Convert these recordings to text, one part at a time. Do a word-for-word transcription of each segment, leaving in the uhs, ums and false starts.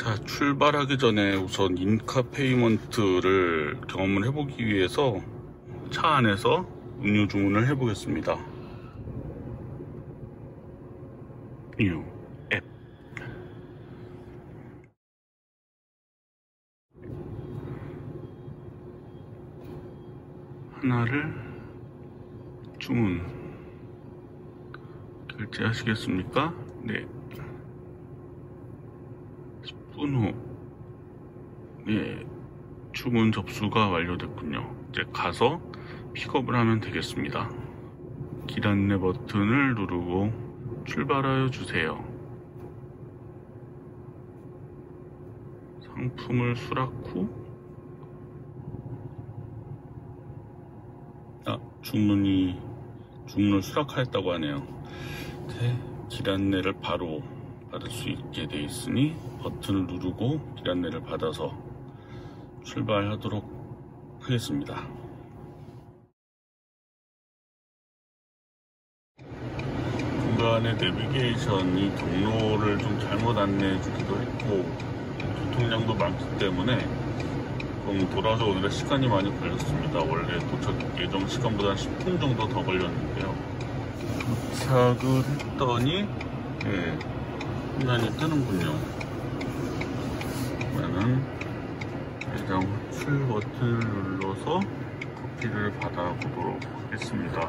자, 출발하기 전에 우선 인카 페이먼트를 경험을 해보기 위해서 차 안에서 음료 주문을 해보겠습니다. 뉴 앱. 하나를 주문 결제하시겠습니까? 네. 십 분 후, 네, 주문 접수가 완료됐군요. 이제 가서 픽업을 하면 되겠습니다. 길 안내 버튼을 누르고 출발하여 주세요. 상품을 수락 후, 아, 주문이, 주문을 수락하였다고 하네요. 네, 길 안내를 바로 받을 수 있게 돼 있으니 버튼을 누르고 길 안내를 받아서 출발하도록 하겠습니다. 중간에 내비게이션이 경로를 좀 잘못 안내해 주기도 했고 교통량도 많기 때문에 좀 돌아서 오늘의 시간이 많이 걸렸습니다. 원래 도착 예정 시간보다 십 분 정도 더 걸렸는데요. 도착을 했더니 예, 시간이 뜨는군요. 그러면은 매장 호출 버튼을 눌러서 커피를 받아보도록 하겠습니다.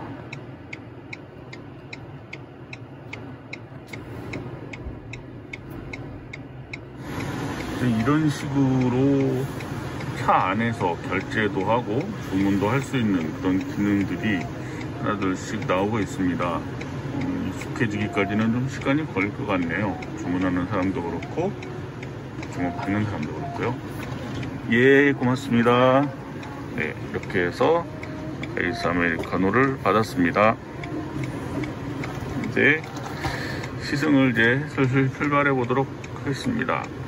이런 식으로 차 안에서 결제도 하고 주문도 할 수 있는 그런 기능들이 하나둘씩 나오고 있습니다. 음, 익숙해지기까지는 좀 시간이 걸릴 것 같네요. 주문하는 사람도 그렇고 주문 받는 사람도 그렇고요. 예, 고맙습니다. 네, 이렇게 해서 아이스 아메리카노를 받았습니다. 이제 시승을 이제 슬슬 출발해 보도록 하겠습니다.